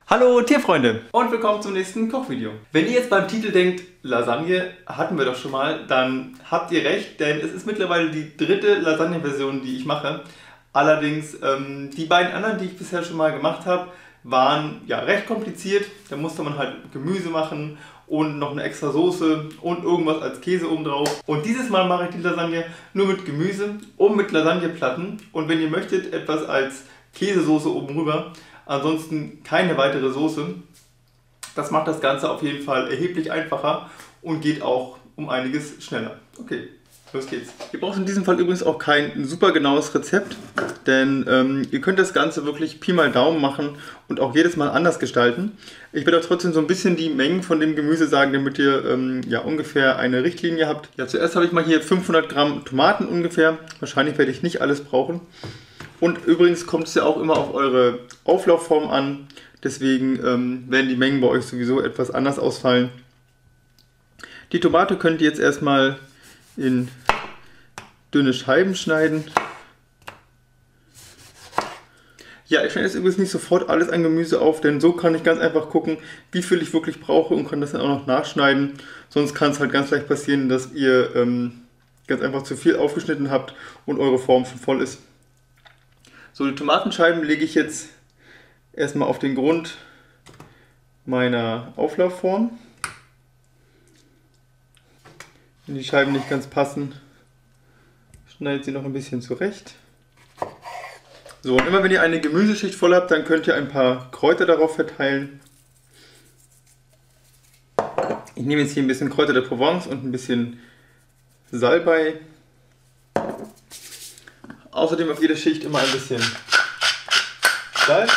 Hallo Tierfreunde und willkommen zum nächsten Kochvideo. Wenn ihr jetzt beim Titel denkt, Lasagne hatten wir doch schon mal, dann habt ihr recht, denn es ist mittlerweile die dritte Lasagne-Version, die ich mache. Allerdings die beiden anderen, die ich bisher schon mal gemacht habe, waren ja recht kompliziert. Da musste man halt Gemüse machen und noch eine extra Soße und irgendwas als Käse oben drauf. Und dieses Mal mache ich die Lasagne nur mit Gemüse und mit Lasagneplatten. Und wenn ihr möchtet, etwas als Käsesoße oben rüber. Ansonsten keine weitere Soße. Das macht das Ganze auf jeden Fall erheblich einfacher und geht auch um einiges schneller. Okay, los geht's. Ihr braucht in diesem Fall übrigens auch kein super genaues Rezept, denn ihr könnt das Ganze wirklich Pi mal Daumen machen und auch jedes Mal anders gestalten. Ich werde auch trotzdem so ein bisschen die Mengen von dem Gemüse sagen, damit ihr ja ungefähr eine Richtlinie habt. Ja, zuerst habe ich mal hier 500 Gramm Tomaten ungefähr. Wahrscheinlich werde ich nicht alles brauchen. Und übrigens kommt es ja auch immer auf eure Auflaufform an, deswegen werden die Mengen bei euch sowieso etwas anders ausfallen. Die Tomate könnt ihr jetzt erstmal in dünne Scheiben schneiden. Ja, ich schneide jetzt übrigens nicht sofort alles an Gemüse auf, denn so kann ich ganz einfach gucken, wie viel ich wirklich brauche und kann das dann auch noch nachschneiden. Sonst kann es halt ganz leicht passieren, dass ihr ganz einfach zu viel aufgeschnitten habt und eure Form schon voll ist. So, die Tomatenscheiben lege ich jetzt erstmal auf den Grund meiner Auflaufform. Wenn die Scheiben nicht ganz passen, schneidet sie noch ein bisschen zurecht. So, und immer wenn ihr eine Gemüseschicht voll habt, dann könnt ihr ein paar Kräuter darauf verteilen. Ich nehme jetzt hier ein bisschen Kräuter der Provence und ein bisschen Salbei. Außerdem auf jede Schicht immer ein bisschen Salz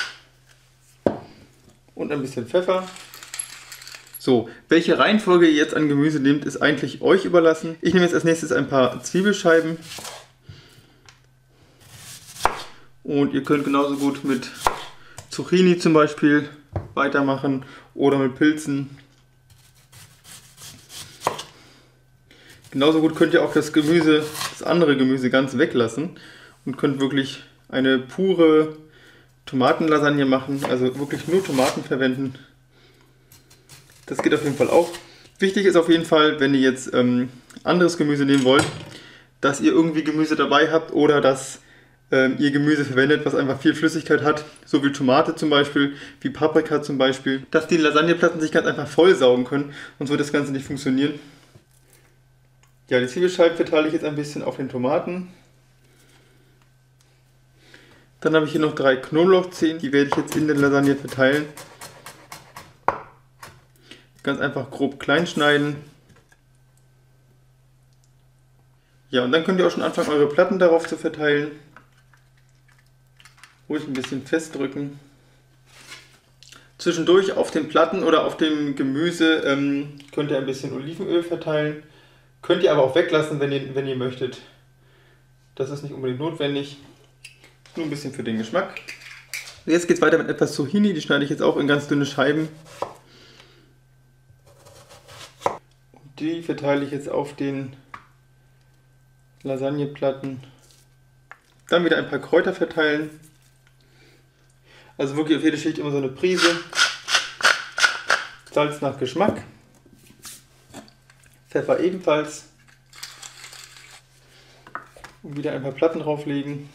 und ein bisschen Pfeffer. So, welche Reihenfolge ihr jetzt an Gemüse nehmt, ist eigentlich euch überlassen. Ich nehme jetzt als nächstes ein paar Zwiebelscheiben. Und ihr könnt genauso gut mit Zucchini zum Beispiel weitermachen oder mit Pilzen. Genauso gut könnt ihr auch das andere Gemüse ganz weglassen und könnt wirklich eine pure Tomatenlasagne machen, also wirklich nur Tomaten verwenden. Das geht auf jeden Fall auch. Wichtig ist auf jeden Fall, wenn ihr jetzt anderes Gemüse nehmen wollt, dass ihr irgendwie Gemüse dabei habt oder dass ihr Gemüse verwendet, was einfach viel Flüssigkeit hat, so wie Tomate zum Beispiel, wie Paprika zum Beispiel, dass die Lasagneplatten sich ganz einfach vollsaugen können, sonst wird das Ganze nicht funktionieren. Ja, die Zwiebelscheiben verteile ich jetzt ein bisschen auf den Tomaten. Dann habe ich hier noch 3 Knoblauchzehen, die werde ich jetzt in der Lasagne verteilen. Ganz einfach grob klein schneiden. Ja, und dann könnt ihr auch schon anfangen, eure Platten darauf zu verteilen. Ruhig ein bisschen festdrücken. Zwischendurch auf den Platten oder auf dem Gemüse könnt ihr ein bisschen Olivenöl verteilen. Könnt ihr aber auch weglassen, wenn ihr möchtet. Das ist nicht unbedingt notwendig. Nur ein bisschen für den Geschmack. Jetzt geht es weiter mit etwas Zucchini. Die schneide ich jetzt auch in ganz dünne Scheiben. Und die verteile ich jetzt auf den Lasagneplatten. Dann wieder ein paar Kräuter verteilen. Also wirklich auf jede Schicht immer so eine Prise. Salz nach Geschmack. Pfeffer ebenfalls. Und wieder ein paar Platten drauflegen.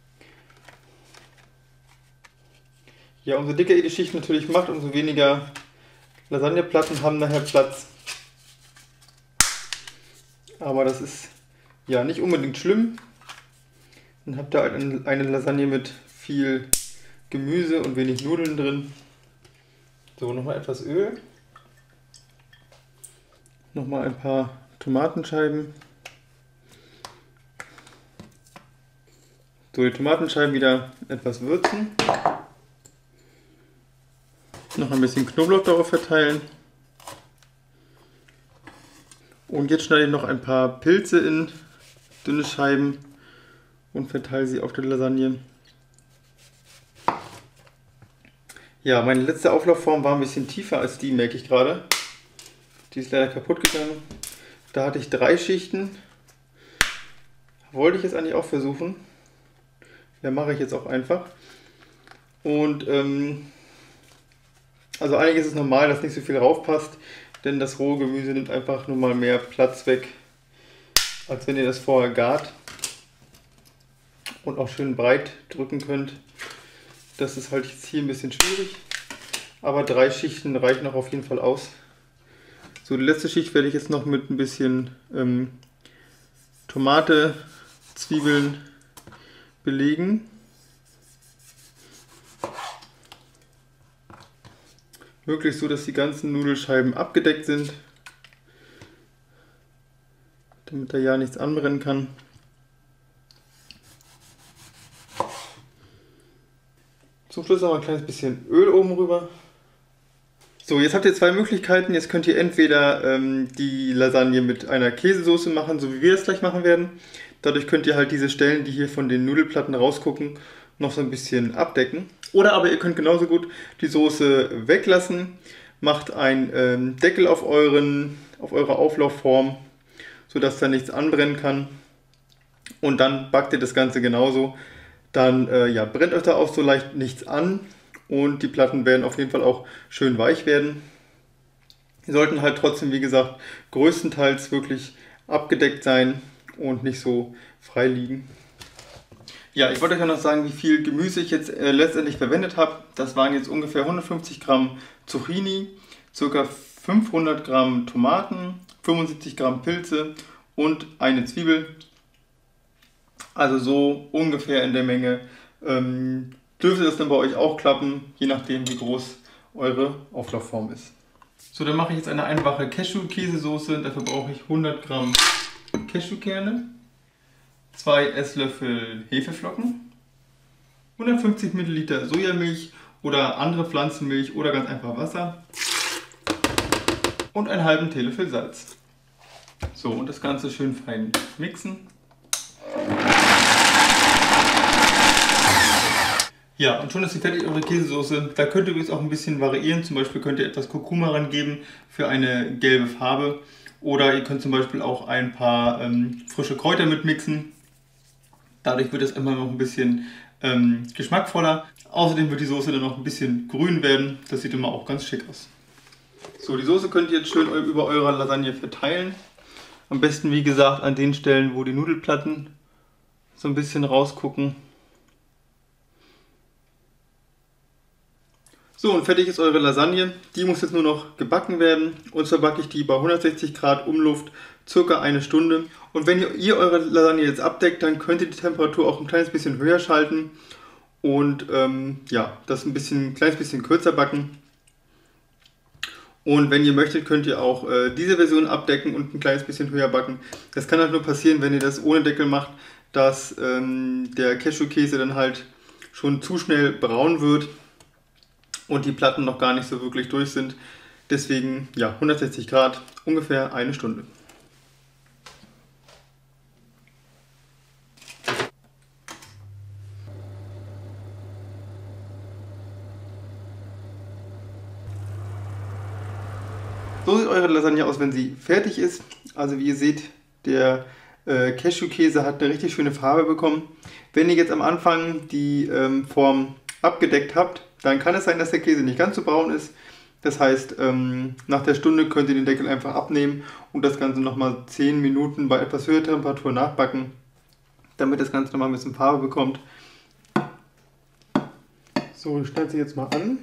Ja, umso dicker ihr die Schicht natürlich macht, umso weniger Lasagneplatten haben nachher Platz. Aber das ist ja nicht unbedingt schlimm. Dann habt ihr halt eine Lasagne mit viel Gemüse und wenig Nudeln drin. So, nochmal etwas Öl. Nochmal ein paar Tomatenscheiben. So, die Tomatenscheiben wieder etwas würzen. Noch ein bisschen Knoblauch darauf verteilen. Und jetzt schneide ich noch ein paar Pilze in dünne Scheiben und verteile sie auf der Lasagne. Ja, meine letzte Auflaufform war ein bisschen tiefer als die, merke ich gerade. Die ist leider kaputt gegangen. Da hatte ich 3 Schichten. Wollte ich jetzt eigentlich auch versuchen. Ja, mache ich jetzt auch einfach. Und Also eigentlich ist es normal, dass nicht so viel raufpasst, denn das rohe Gemüse nimmt einfach nur mal mehr Platz weg, als wenn ihr das vorher gart und auch schön breit drücken könnt. Das ist halt jetzt hier ein bisschen schwierig, aber 3 Schichten reichen auch auf jeden Fall aus. So, die letzte Schicht werde ich jetzt noch mit ein bisschen Tomate, Zwiebeln belegen. Möglichst so, dass die ganzen Nudelscheiben abgedeckt sind, damit da ja nichts anbrennen kann. Zum Schluss noch ein kleines bisschen Öl oben rüber. So, jetzt habt ihr 2 Möglichkeiten. Jetzt könnt ihr entweder die Lasagne mit einer Käsesoße machen, so wie wir das gleich machen werden. Dadurch könnt ihr halt diese Stellen, die hier von den Nudelplatten rausgucken, noch so ein bisschen abdecken. Oder aber ihr könnt genauso gut die Soße weglassen, macht einen Deckel auf eure Auflaufform, sodass da nichts anbrennen kann. Und dann backt ihr das Ganze genauso. Dann ja, brennt euch da auch so leicht nichts an und die Platten werden auf jeden Fall auch schön weich werden. Die sollten halt trotzdem, wie gesagt, größtenteils wirklich abgedeckt sein und nicht so frei liegen. Ja, ich wollte euch noch sagen, wie viel Gemüse ich jetzt letztendlich verwendet habe. Das waren jetzt ungefähr 150 Gramm Zucchini, ca. 500 Gramm Tomaten, 75 Gramm Pilze und eine Zwiebel. Also so ungefähr in der Menge. Dürfte das dann bei euch auch klappen, je nachdem wie groß eure Auflaufform ist. So, dann mache ich jetzt eine einfache Cashew-Käsesoße. Dafür brauche ich 100 Gramm Cashewkerne, 2 Esslöffel Hefeflocken, 150 Milliliter Sojamilch oder andere Pflanzenmilch oder ganz einfach Wasser und einen halben Teelöffel Salz. So, und das Ganze schön fein mixen. Ja, und schon ist die fertig, eure Käsesoße. Da könnt ihr übrigens auch ein bisschen variieren. Zum Beispiel könnt ihr etwas Kurkuma rangeben für eine gelbe Farbe. Oder ihr könnt zum Beispiel auch ein paar frische Kräuter mitmixen. Dadurch wird es immer noch ein bisschen geschmackvoller. Außerdem wird die Soße dann noch ein bisschen grün werden. Das sieht immer auch ganz schick aus. So, die Soße könnt ihr jetzt schön über eure Lasagne verteilen. Am besten, wie gesagt, an den Stellen, wo die Nudelplatten so ein bisschen rausgucken. So, und fertig ist eure Lasagne. Die muss jetzt nur noch gebacken werden. Und zwar backe ich die bei 160 Grad Umluft circa 1 Stunde. Und wenn ihr eure Lasagne jetzt abdeckt, dann könnt ihr die Temperatur auch ein kleines bisschen höher schalten. Und ja, das ein kleines bisschen kürzer backen. Und wenn ihr möchtet, könnt ihr auch diese Version abdecken und ein kleines bisschen höher backen. Das kann halt nur passieren, wenn ihr das ohne Deckel macht, dass der Cashewkäse dann halt schon zu schnell braun wird und die Platten noch gar nicht so wirklich durch sind. Deswegen, ja, 160 Grad, ungefähr 1 Stunde. So sieht eure Lasagne aus, wenn sie fertig ist. Also wie ihr seht, der Cashewkäse hat eine richtig schöne Farbe bekommen. Wenn ihr jetzt am Anfang die Form abgedeckt habt, dann kann es sein, dass der Käse nicht ganz so braun ist. Das heißt, nach der Stunde könnt ihr den Deckel einfach abnehmen und das Ganze nochmal 10 Minuten bei etwas höherer Temperatur nachbacken, damit das Ganze nochmal ein bisschen Farbe bekommt. So, ich schneide sie jetzt mal an.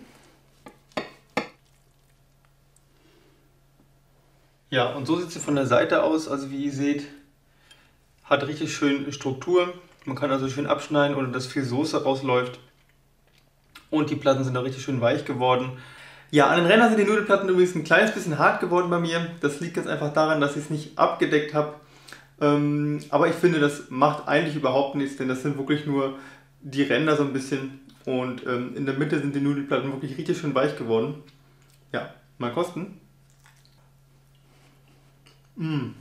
Ja, und so sieht sie von der Seite aus. Also wie ihr seht, hat richtig schön Struktur. Man kann also schön abschneiden, ohne dass viel Soße rausläuft. Und die Platten sind auch richtig schön weich geworden. Ja, an den Rändern sind die Nudelplatten übrigens ein kleines bisschen hart geworden bei mir. Das liegt jetzt einfach daran, dass ich es nicht abgedeckt habe. Aber ich finde, das macht eigentlich überhaupt nichts, denn das sind wirklich nur die Ränder so ein bisschen. Und in der Mitte sind die Nudelplatten wirklich richtig schön weich geworden. Ja, mal kosten. Mmh.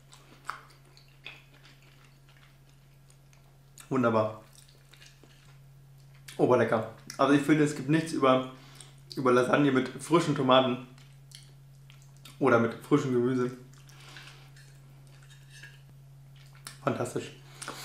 Wunderbar. Oberlecker. Also ich finde, es gibt nichts über Lasagne mit frischen Tomaten oder mit frischem Gemüse. Fantastisch.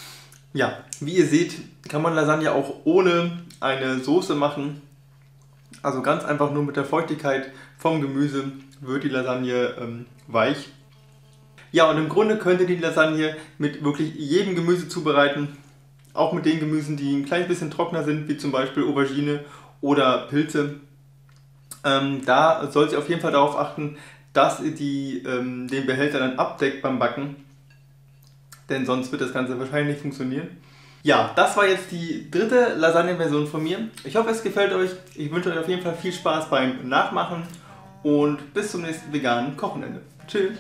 Ja, wie ihr seht, kann man Lasagne auch ohne eine Soße machen. Also ganz einfach nur mit der Feuchtigkeit vom Gemüse wird die Lasagne weich. Ja, und im Grunde könnt ihr die Lasagne mit wirklich jedem Gemüse zubereiten. Auch mit den Gemüsen, die ein kleines bisschen trockener sind, wie zum Beispiel Aubergine oder Pilze. Da sollt ihr auf jeden Fall darauf achten, dass ihr den Behälter dann abdeckt beim Backen. Denn sonst wird das Ganze wahrscheinlich nicht funktionieren. Ja, das war jetzt die dritte Lasagne-Version von mir. Ich hoffe, es gefällt euch. Ich wünsche euch auf jeden Fall viel Spaß beim Nachmachen und bis zum nächsten veganen Kochenende. Tschüss!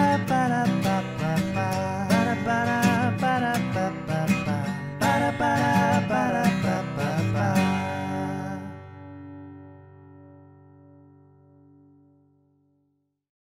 Para